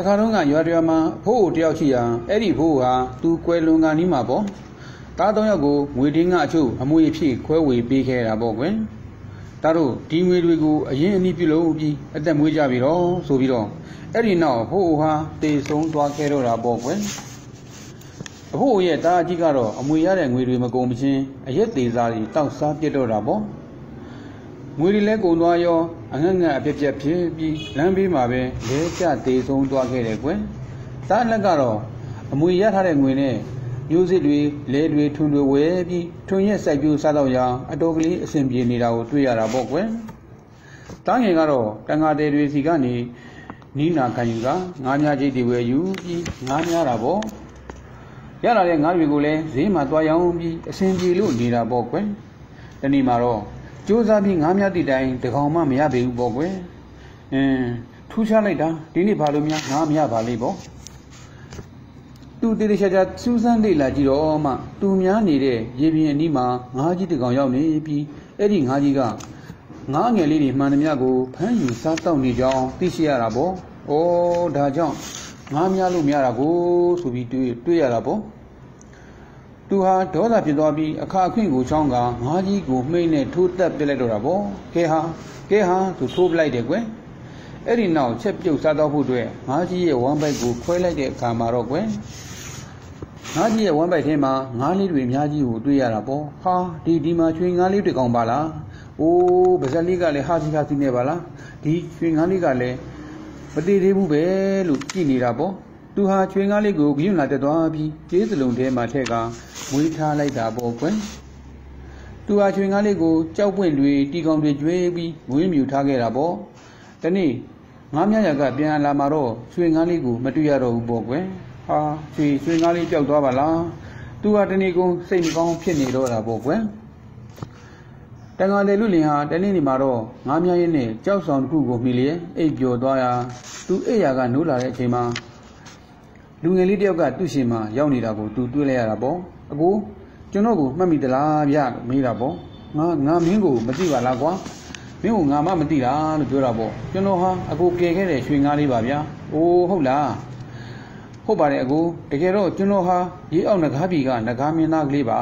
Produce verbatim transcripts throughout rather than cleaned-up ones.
တခါတော့ကရွာရွာမှာဖိုးတယောက်ရှိရာအဲ့ဒီဖိုးဟာသူကွယ်လွန်ကနီးမှာပေါ့တားသုံးယောက်ကိုငွေတင်းကအချို့အမွေအဖြစ်ခွဲဝေပေးခဲ့တာပေါ့ကွယ်ဒါတို့ဒီငွေတွေကိုအရင်အနည်းပြုလုပ်ပြီးအသက်မွေးကြပြီတော့ဆိုပြီးတော့အဲ့ဒီနောက်ဖိုးဟာတေဆုံးသွားခဲ့တော့တာပေါ့ကွယ်အဖိုးရဲ့တားကြီးကတော့အမွေရတဲ့ငွေတွေမကုန်မချင်းအရက်သေးစားတွေတောက်စားပြစ်တော့တာပေါ့ငွေတွေလည်းကုန်သွားရောအငတ်ငတ်အပြက်ပြက်ဖြစ်ပြီးလမ်းဘေးမှာပဲလဲကျသေးဆုံးသွားခဲ့တယ်ကွယ်တားလက်ကတော့အမွေရထားတဲ့ငွေနဲ့မျိုးစစ်တွေလဲတွေထွန်းတွေဝဲပြီးထွန်းရက်စိုက်ပြိုးစားတော့ရအတော်ကလေးအဆင်ပြေနေတာကိုတွေ့ရတာပေါ့ကွယ်တားငယ်ကတော့တန်ဃာတဲတွေစီကနေနီးနာခံယူကငါးများကြီးတွေဝယ်ယူပြီးငါးများတာပေါ့ရလာတဲ့ငါးတွေကိုလည်းဈေးမှာတွားရောင်းပြီးအဆင်ပြေလို့နေတာပေါ့ကွယ်တနေ့မှာတော့ကြိုးစားပြီးငါးများတိတိုင်းတကောင်မှမရပေဘူးပေါ့ကွယ်အင်းထူးခြားလိုက်တာဒီနေ့ဘာလို့များငါးမရပါလိမ့်ပေါ့သူတေတေချာချာစူးစမ်းလေ့လာကြည့်တော့မှသူများနေတဲ့ရေပြင်အနီးမှာငါးကြီးတကောင်ရောက်နေပြီးအဲ့ဒီငါးကြီးကငါးငယ်လေးတွေမှန်သမျှကိုဖမ်းယူစားတောက်နေကြောင်းသိရှိရတာပေါ့။ဩဒါကြောင့်ငါးများလို့မရတာကိုဆိုပြီးတွေးတွေးရတာပေါ့။သူဟာဒေါသဖြစ်သွားပြီးအခါအခွင့်ကိုချောင်းကငါးကြီးကိုမှိတ်နဲ့ထိုးတက်ပြလိုက်တော့တာပေါ့။ကဲဟာကဲဟာသူထိုးပလိုက်တယ်ကွယ်။အဲ့ဒီနောက်ချက်ပြုတ်စားတော့ဖို့အတွက်ငါးကြီးရဲ့ဝမ်းပိုက်ကိုခွဲလိုက်တဲ့အခါမှာတော့ကွယ်ငါးကြီးရဲ့ဝမ်းပိုက်ထဲမှာငါးလေးတွေအများကြီးကိုတွေ့ရတာပေါ့။ဟာဒီဒီမှာချွေငါးလေးတွေကောင်ပါလား။အိုးဗဇက်လေးကလည်းဟာစီဟာစီနေပါလားဒီချွေငါးလေးကလည်းမတည်သေးဘူးပဲလို့ကြည့်နေတာပေါ့သူဟာချွေငါးလေးကိုဂယုဏတက်သွားပြီးကျေးစလုံးထဲမှာထက်ကမွေးထားလိုက်တာပေါ့ကွယ်သူဟာချွေငါးလေးကိုကြောက်ပွင့်တွေတီကောင်တွေကျွေးပြီးမွေးမြူထားခဲ့တာပေါ့တနေ့ငါးမြရကပြန်လာမှာတော့ချွေငါးလေးကိုမတွေ့ရတော့ဘူးပေါ့ကွယ်ဟာချွေချွေငါးလေးပျောက်သွားပါလားသူဟာတနေ့ကုန်စိတ်မကောင်းဖြစ်နေတော့တာပေါ့ကွယ်တန်ဃာတယ်လူလင်ဟာတနေ့နေ့မှာတော့ငါးမြရင်းနဲ့ကြောက်ဆောင်တစ်ခုကိုမှီလျက်အိပ်ပျော်သွားရာသူအိပ်ရာကနိုးလာတဲ့အချိန်မှာလူငယ်လေးတယောက်ကသူ့ရှင်မှာရောက်နေတာကိုသူတွေ့လိုက်ရတာပေါ့အကိုကျွန်တော်ကိုမှတ်မိသလားဗျလို့မေးတာပေါ့ငါငါမင်းကိုမသိပါလားကွာမင်းကိုငါမှမသိတာလို့ပြောတာပေါ့ကျွန်တော်ဟာအကိုကယ်ခဲ့တဲ့ရွှေငါးလေးပါဗျာအိုးဟုတ်လားဟုတ်ပါတယ်အကိုတကယ်တော့ကျွန်တော်ဟာရေအောက်ငကားပြည်ကငကားမင်းသားကလေးပါ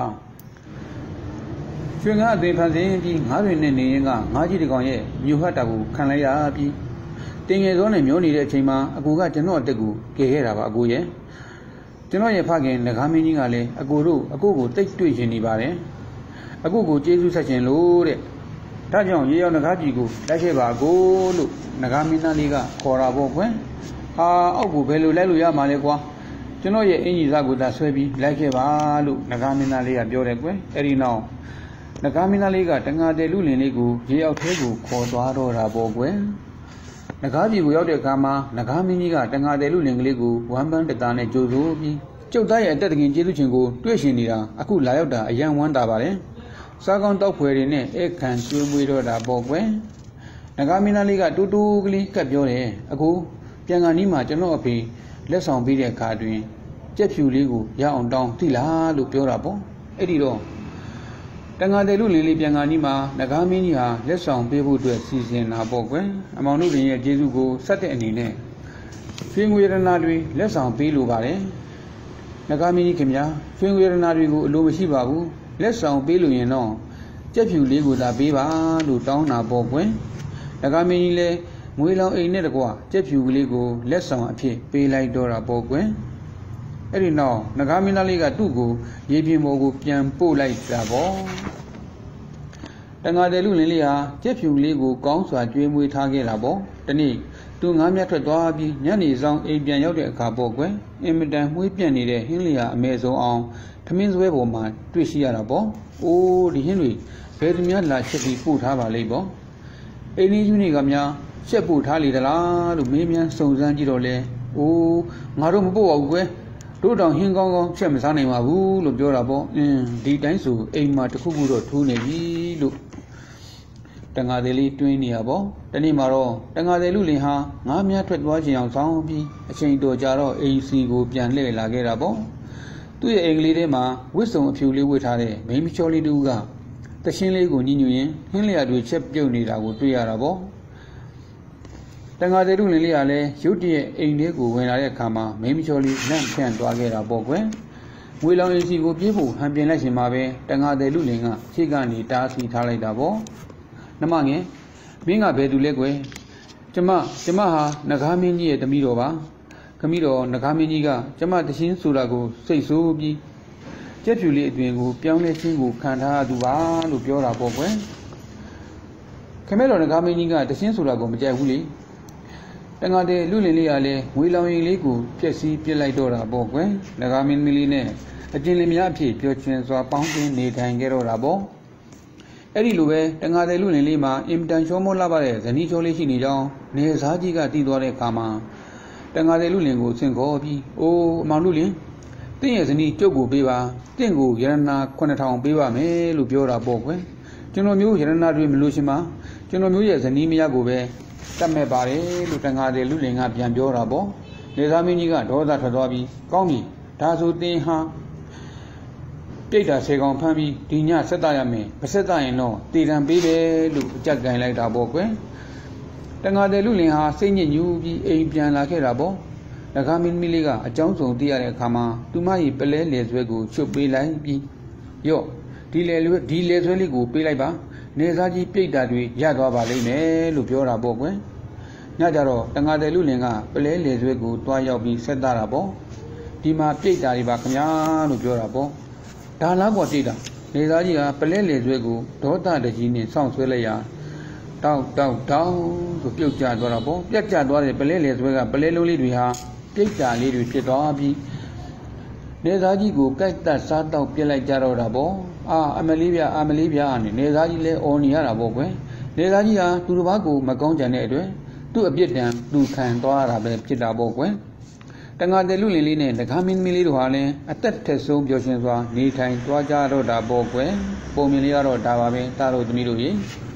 ရွှေငါးအသေးဖန်ဆင်းပြီးငါးပင်နဲ့နေရင်ကငါးကြီးတကောင်ရဲ့မြူဟတ်တာကိုခံလိုက်ရပြီးတင်ငယ်စောနဲ့မျောနေတဲ့အချိန်မှာအကိုကကျွန်တော်အတက်ကိုကယ်ခဲ့တာပါအကိုရဲ့ကျွန်တော်ရဲ့ဖခင်ငကားမင်းကြီးကလည်းအကိုတို့အကိုကိုတိတ်တွေ့ရှင်နေပါတယ်အကိုကိုကျေးဇူးဆက်ရှင်လို့တဲ့ဒါကြောင့်ရေရောက်ငကားပြည်ကိုလိုက်ခဲ့ပါအကိုလို့ငကားမင်းသားလေးကခေါ်တာပေါ့ကွယ်ဟာအောက်ကိုဘယ်လိုလိုက်လို့ရမှာလဲကွာကျွန်တော်ရဲ့အင်ကြီးစားကိုသာဆွဲပြီးလိုက်ခဲ့ပါလို့ငကားမင်းသားလေးကပြောတယ်ကွယ်အဲ့ဒီနောက်ငကားမင်းသားလေးကတန်ဃာတယ်လူလင်လေးကိုရေအောက်ထဲကိုခေါ်သွားတော့တာပေါ့ကွယ်ငကားပြည်ကိုရောက်တဲ့အခါမှာငကားမင်းကြီးကတန်ဃာတယ်လူလင်ကလေးကိုဝမ်းပန်းတတာနဲ့ကြိုဆိုပြီးကျုပ်သားရဲ့အသက်တခင်ကျေးဇူးရှင်ကိုတွေ့ရှင်နေတာအခုလာရောက်တာအယံဝမ်းတာပါတယ်စားကောင်းတောက်ဖွယ်တွေနဲ့ဧကန်ကျွေးမွေးတော့တာပေါ့ကွယ်ငကားမင်းသားလေးကတူတူကလေးကပ်ပြောတယ်အခုပြန်ကန်နီးမှာကျွန်တော်အဖေလက်ဆောင်ပေးတဲ့အခါတွင်ကြက်ဖြူလေးကိုရအောင်တောင်းသိလားလို့ပြောတာပေါ့အဲ့ဒီတော့တန်ဃာတယ်လူလင်လေးပြန်ကန်နီးမှာငကားမင်းကြီးဟာလက်ဆောင်ပေးဖို့အတွက်စီစဉ်တာပေါ့ကွယ်အမောင်တို့ရဲ့ကျေးဇူးကိုဆက်တဲ့အနေနဲ့ရွှေငွေရတနာတွေလက်ဆောင်ပေးလိုပါတယ်ငကားမင်းကြီးခင်ဗျာရွှေငွေရတနာတွေကိုအလိုမရှိပါဘူးလက်ဆောင်ပေးလို့ရင်တော့ကြက်ဖြူလေးကိုသာပေးပါလို့တောင်းတာပေါ့ကွယ်ငကားမင်းကြီးလည်းငွေလောင်အိမ်နဲ့တကွကြက်ဖြူကလေးကိုလက်ဆောင်အဖြစ်ပေးလိုက်တော့တာပေါ့ကွယ်အဲ့ဒီနောက်ငကားမင်းသားလေးကသူ့ကိုရေပြင်ပေါ်ကိုပြန်ပို့လိုက်တာပေါ့တန်ဃာတယ်လူလင်လေးဟာကြက်ဖြူလေးကိုကောင်းစွာကျွေးမွေးထားခဲ့တာပေါ့တနေ့သူငါးမြတ်ထွက်သွားပြီးညနေဆောင်အိမ်ပြန်ရောက်တဲ့အခါပေါ့ကွယ်အင်မတန်မှုေးပြန့်နေတဲ့ဟင်းလျာအမဲဆုံးအောင်ထမင်းစွဲပေါ်မှာတွေ့ရှိရတာပေါ့အိုးဒီဟင်းတွေဘယ်သူများလာချက်ပြီးပို့ထားပါလိမ့်ပေါ့အိမ်ကြီးကြီးတွေကများချက်ပို့ထားလေသလားလို့မေးမြန်းစုံစမ်းကြည့်တော့လဲအိုးငါတို့မပို့ပါဘူးကွယ်တို့တောင်ဟင်းကောင်းကောင်းချက်မစားနိုင်ပါဘူးလို့ပြောတာပေါ့အင်းဒီတိုင်းဆိုအိမ်မှာတခုခုတော့ထိုးနေပြီလို့တန်ဃာတယ်လေးတွင်းနေရပေါ့တနေ့မှာတော့တန်ဃာတယ်လူလင်ဟာငါးမြတ်ထွက်သွားခြင်းအောင်ဆောင်ပြီးအချိန်တော်ကြာတော့အိမ်စီကိုပြန်လှည့်လာခဲ့တာပေါ့သူ့ရဲ့အိမ်ကလေးထဲမှာဝစ်စုံအဖြူလေးဝတ်ထားတဲ့မိန်းမချောလေးတူကတရှင်းလေးကိုညှိညူရင်းဟင်းလျာတွေချက်ပြုတ်နေတာကိုတွေ့ရတာပေါ့တန်ဃာတွေလူလင်လေးကလည်းရုတ်တရက်အိမ်လေးကိုဝင်လာတဲ့အခါမှာမိန်းမချောလေးလန့်ဖြန့်သွားခဲ့တာပေါ့ကွယ်ငွေလောင်ရင်စီကိုပြေးဖို့ဟန်ပြင်လိုက်ရှင်မှာပဲတန်ဃာတွေလူလင်ကခြေကနေတားဆီးထားလိုက်တာပေါ့နမငယ်မင်းကဘယ်သူလဲကွယ်ကျမကျမဟာနဂါမင်းကြီးရဲ့တမီးတော်ပါခမီးတော်နဂါမင်းကြီးကကျမတရှင်းဆိုတာကိုစိတ်ဆိုးပြီးကျက်ဖြူလေးအတွင်ကိုပြောင်းလဲခြင်းကိုခံထားသူပါလို့ပြောတာပေါ့ကွယ်ခမဲတော်နဂါမင်းကြီးကတရှင်းဆိုတာကိုမကြိုက်ဘူးလေတန်ဃာတဲ့လူလင်လေးကလည်းငွေလောင်ရင်လေးကိုပြက်စီးပြစ်လိုက်တော့တာပေါ့ကွယ်နဂါမင်းလေးနဲ့အကျဉ်းလင်များအဖြစ်ပြောချင်စွာပေါင်းတင်နေထိုင်ခဲ့တော့တာပေါ့အဲ့ဒီလိုပဲတန်ဃာတဲ့လူလင်လေးမှာအင်တန်ချောမောလာပါတဲ့ဇနီးချောလေးရှိနေကြောင်းနေစားကြီးကတည်သွားတဲ့အခါမှာတန်ဃာတဲ့လူလင်ကိုဆင့်ခေါ်ပြီးအိုးအမောင်လူလင်တင့်ရဲ့ဇနီးကျုပ်ကိုပေးပါတင့်ကိုရတနာခုနှစ်ထောင်ပေးပါမယ်လို့ပြောတာပေါ့ကွယ်ကျွန်တော်မျိုးရတနာတွေမလို့ရှင်ပါကျွန်တော်မျိုးရဲ့ဇနီးမယားကိုပဲတတ်မဲ့ပါတယ်လို့တန်ဃာတဲ့လူလင်ကပြန်ပြောတာပေါ့နေသားမင်းကြီးကဒေါသထွက်သွားပြီးကောင်းပြီဒါဆိုတင်ဟာပြိတ္တာဆယ်ကောင်ဖမ်းပြီးဒီညဆက်တရမယ်မဆက်တရင်တော့တည်တံပေးပဲလို့အကြက်ကင်လိုက်တာပေါ့ကွယ်တန်ဃာတဲ့လူလင်ဟာစိတ်ညစ်ညူပြီးအိမ်ပြန်လာခဲ့တာပေါ့နဂါမင်းမီလေးကအကြောင်းစုံသိရတဲ့အခါမှာသူမရဲ့ပလဲလေဆွဲကိုချုပ်ပေးလိုက်ပြီးရော့ဒီလေလွဲဒီလေဆွဲလေးကိုပေးလိုက်ပါနေစားကြီးပြိတ္တာတွေရသွားပါလိမ့်မယ်လို့ပြောတာပေါ့ကွယ်ညကြတော့တန်ဃာတဲ့လူလင်ကပလဲလေဆွဲကိုတွားရောက်ပြီးဆက်တာတာပေါ့ဒီမှာပြိတ္တာတွေပါခင်ဗျာလို့ပြောတာပေါ့ဒါလားကွာပြိတ္တာနေသားကြီးကပလဲလေဆွဲကိုဒေါသတကြီးနဲ့စောင့်ဆွဲလိုက်ရတောက်တောက်တောက်ဆိုပြုတ်ကျသွားတာပေါ့ပြတ်ကျသွားတဲ့ပလဲလေဆွဲကပလဲလုံးလေးတွေဟာပြိတ္တာလေးတွေဖြစ်သွားပြီးနေသားကြီးကိုကြိုက်တတ်စားတော့ပြစ်လိုက်ကြတော့တာပေါ့အာအမလေးပြအမလေးပြအနေနေသားကြီးလဲအော်နေရတာပေါ့ကွယ်နေသားကြီးဟာသူတစ်ပါးကိုမကောင်းကြတဲ့အတွက်သူ့အပြစ်ဒဏ်သူခံသွားရတာပဲဖြစ်တာပေါ့ကွယ်တန်ဃာတဲ့လူလင်လေးနဲ့နဂါမင်းမီလေးတို့ဟာလည်းအသက်ထက်ဆုံးပြောရှင်စွာနေထိုင်သွားကြတော့တာပေါ့ကွယ်ပုံမြင်လေးကတော့ဒါပါပဲတားတို့သမီးတို့ရေ